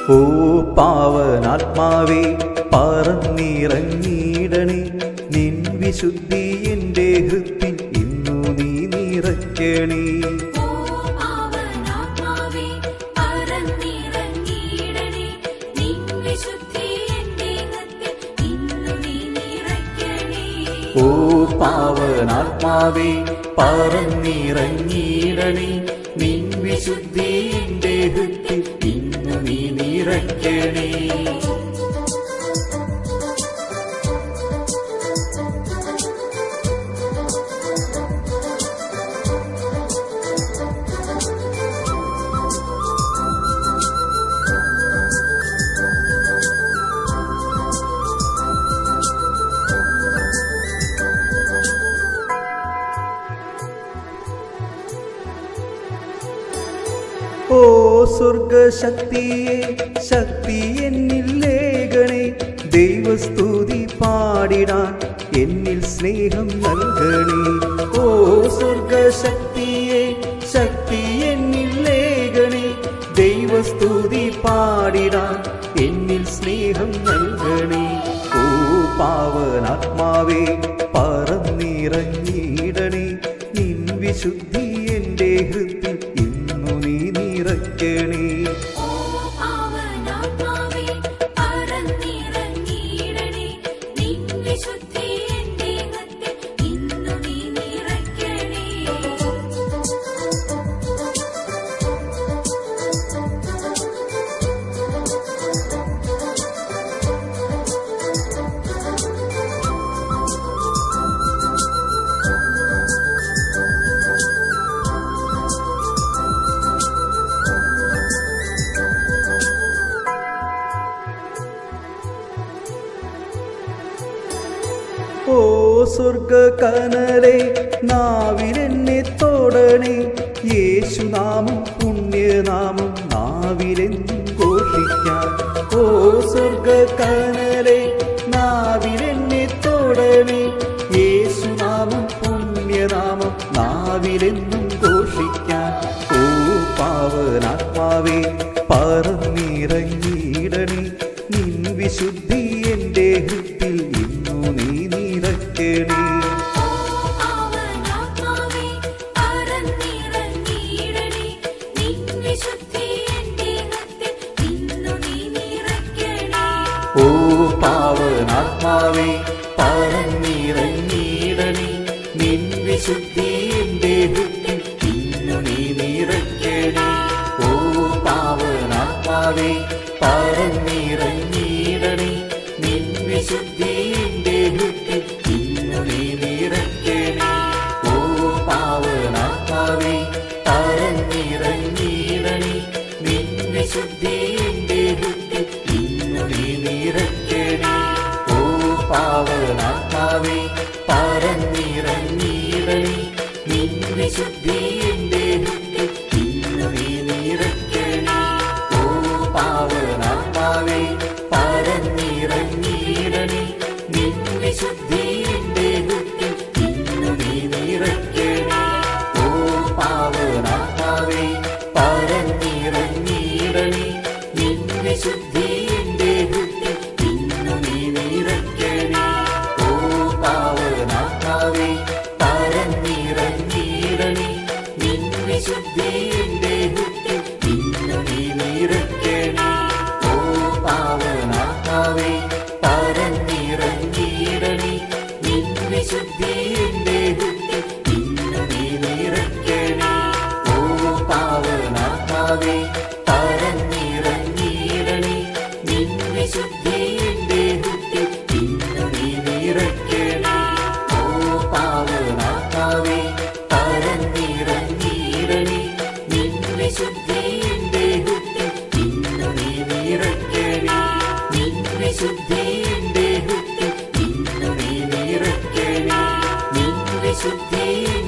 ഓ പാവനാത്മാവേ പറന്നിറങ്ങിയിടണേ, നിൻ വിശുദ്ധി എൻ്റെ ഹൃത്തിൽ ഇന്നു നീ നിറയ്ക്കണേ. ഓ പാവനാത്മാവേ പറന്നിറങ്ങിയിടണേ, നിൻ വിശുദ്ധി എൻ്റെ ഹൃത്തിൽ ഇന്നു നീ നിറയ്ക്കണേ. ഓ സ്വർഗശക്തിയെ ശക്തി എന്നിലേകണേ, ദൈവസ്തുതി പാടിടാൻ എന്നിൽ സ്നേഹം നൽകണേ. ഓ സ്വർഗശക്തിയെ ശക്തി എന്നിലേകണേ, ദൈവസ്തുതി പാടിടാൻ എന്നിൽ സ്നേഹം നൽകണേ. ഓ പാവനാത്മാവേ പറന്നിറങ്ങിയിടണേ, നിൻ വിശുദ്ധി എൻ്റെ ഹൃത്തിൽ ഇന്നു നീ നിറയ്ക്കണേ. ഓ സ്വർഗകനലേ നാവിലെന്നെ തൊടണേ, യേശുനാമം പുണ്യനാമം നാവിലെന്നും ഘോഷിക്കാൻ. ഓ സ്വർഗകനലേ നാവിലെന്നെ തൊടണേ, യേശുനാമം പുണ്യനാമം നാവിലെന്നും ഘോഷിക്കാൻ. ഓ പാവനാത്മാവേ പറന്നിറങ്ങിയിടണേ, നിൻ വിശുദ്ധി എൻ്റെ ഹൃത്തിൽ ഇന്നു നീ നിറയ്ക്കണേ. ഓ പാവനാത്മാവേ പറന്നിറങ്ങിയിടണേ, നിൻ വിശുദ്ധി എൻ്റെ ഹൃത്തിൽ ഇന്നു നീ നിറയ്ക്കണേ. ഓ പാവനാത്മാവേ പറന്നിറങ്ങിയിടണേ, നിൻ വിശുദ്ധി എൻ്റെ ഹൃത്തിൽ ഇന്നു നീ നിറയ്ക്കണേ. ഓ പാവനാത്മാവേ പറന്നിറങ്ങിയിടണേ, നിൻ വിശുദ്ധി എൻ്റെ ഹൃത്തിൽ ഇന്നു നീ നിറയ്ക്കണേ. ഓ പാവനാത്മാവേ പറന്നിറങ്ങിയിടണേ, നിൻ വിശുദ്ധി എൻ്റെ ഹൃത്തിൽ ഇന്നു നീ നിറയ്ക്കണേ. ഓ പാവനാത്മാവേ പറന്നിറങ്ങിയിടണേ, നിൻ വിശുദ്ധി എൻ്റെ ഹൃത്തിൽ ഇന്നു നീ നിറയ്ക്കണേ. ഓ പാവനാത്മാവേ പറന്നിറങ്ങിയിടണേ, നിൻ വിശുദ്ധി എൻ്റെ ഹൃത്തിൽ ഇന്നു നീ നിറയ്ക്കണേ. ഓ പാവനാത്മാവേ പറന്നിറങ്ങിയിടണേ, നിൻ വിശുദ്ധി എൻ്റെ ഹൃത്തിൽ ഇന്നു നീ നിറയ്ക്കണേ. ഓ പാവനാത്മാവേ പറന്നിറങ്ങിയിടണേ, നിൻ വിശുദ്ധി എൻ്റെ ഹൃത്തിൽ ഇന്നു നീ നിറയ്ക്കണേ. ഓ പാവനാത്മാവേ പറന്നിറങ്ങിയിടണേ, നിൻ വിശുദ്ധി എൻ്റെ ഹൃത്തിൽ ഇന്നു നീ നിറയ്ക്കണേ. ഓ പാവനാത്മാവേ പറന്നിറങ്ങിയിടണേ, നിൻ വിശുദ്ധി എൻ്റെ ഹൃത്തിൽ ഇന്നു നീ നിറയ്ക്കണേ. നിൻ വിശുദ്ധി എൻ്റെ ഹൃത്തിൽ ഇന്നു നീ നിറയ്ക്കണേ. നിൻ വിശുദ്ധി